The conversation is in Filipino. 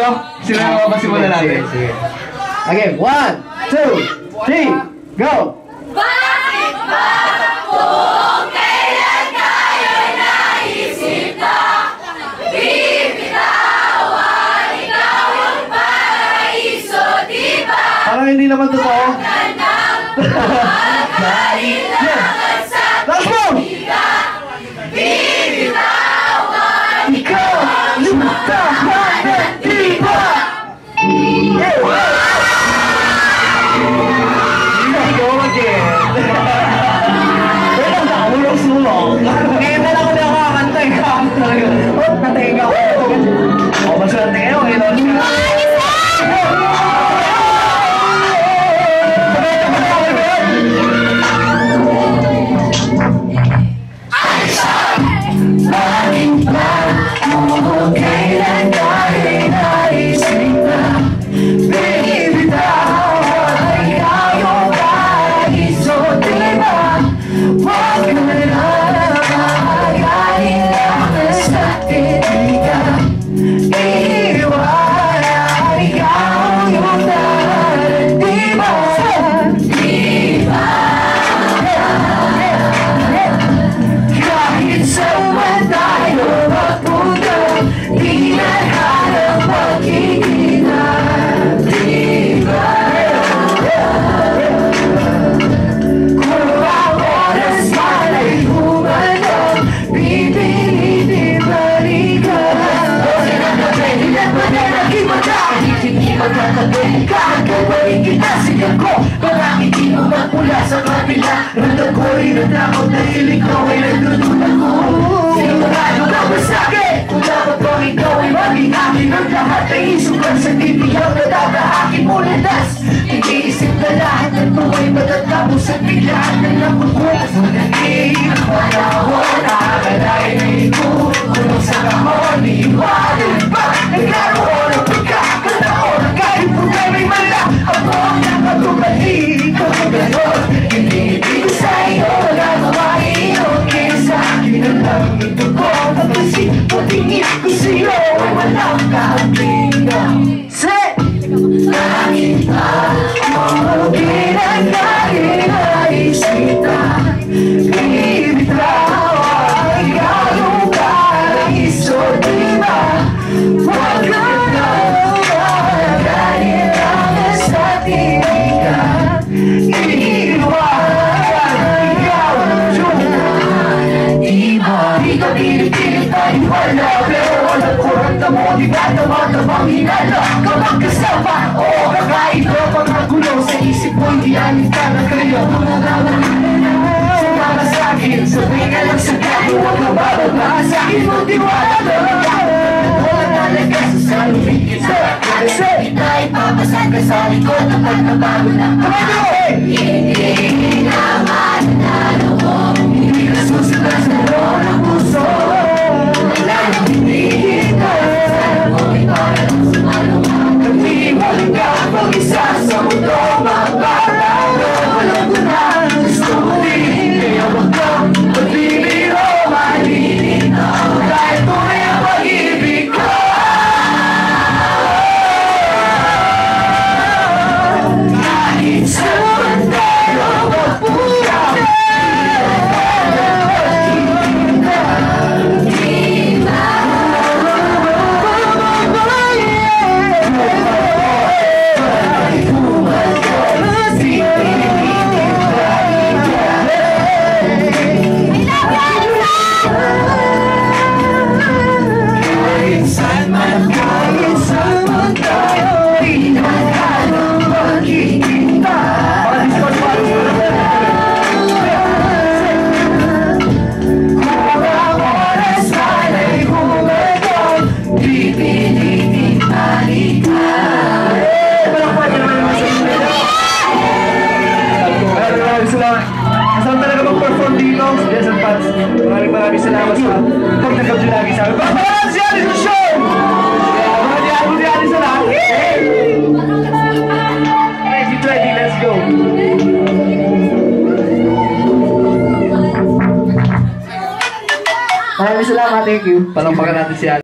Sino yung mapasimulan natin? Sige. Okay, 1, 2, 3, go! Bakit ba kung kailan tayo'y naisip na bibitawan, ikaw yung paraiso, diba? Parang hindi naman totoo. Kailangan sa bibitawan, Ikaw, lumitahan, diba? Sulong. Ngayon na lang ulit ako kakanta eh. Oh, natenga ko. Oh, maswerte kayo. kailan tayo'y naisip na binibitawan, ikaw yung paraiso, diba? Huwag ka na makagaling lang sa titigan, iiwanan, ikaw yung dahan, diba? Diba? Kahit saan tayo magpunta, di na hanap pagkikinan, diba? Kung ang oras man ay humantong, pipilitin balikan. Kasi nakapwede na panalagin mo na, hindi magkakagay kahit kapalit kita siya ko. Parang hindi mo magmula sa kabila, ramdam ko rin ang takot dahil ikaw ay nagdudulak ko. Sigurado ka ba sa'kin? Kung dapat bang ikaw ay maging akin, ang lahat ay isukan sa titiyaw na dadahakin mo landas. Iniisip na lahat ng ito ay matatapos at biglaan na nakukuha sa nag-iingat panahon. Akalain na ito, kulong sa kahon, iiwanan ba? Nagkaroon ang pagkakataon, kahit problema'y mala, ako ang nakatubali, ikaw ang ganon. Hindi ko sa iyo, wala mawain, kaya sa akin ang lang ito ko. Kasi patingin ko sa iyo ay walang kahabligan. Bakit ba kung kailan tayo'y naisip na binibitawan, ikaw yung paraiso, diba? Huwag ka na makagaling lang sa titigan, iiwanan, ikaw yung dahan, diba? Di ka pinipilit tayo wala, pero alam ko ranta mo, di ba tama-tamang hinala kapag kasama? Oo, kakaiba mga gulo sa isip mo, hindi anin ka na kayo. Sumama sa'kin, sabi ka lang sa kaya, huwag ka bababa sa'kin mo diwala na wala talaga sa salubin kita. Kasi kita ipapasag ka sa likod kapag nabago na hindi naman nanalo mo, hindi ka susunod sa loob ng puso. Wala nang hindi kita, sana mo iparang sa malungan. Nagtiwaling ka mag-isa sa mundo, magparang walang guna. Gusto mo din, kaya wag kang magbibiro, malilinaw kahit tunay ang pag-ibig ko. Kahit saan tayo magpunta, maraming salamat sa pagtanggap nyo lagi sa amin. Pagpapalaan si Alice sa show! Mga diabo si Alice sa lahat. Ready, let's go! Maraming salamat, thank you. Palampakan natin si Alice.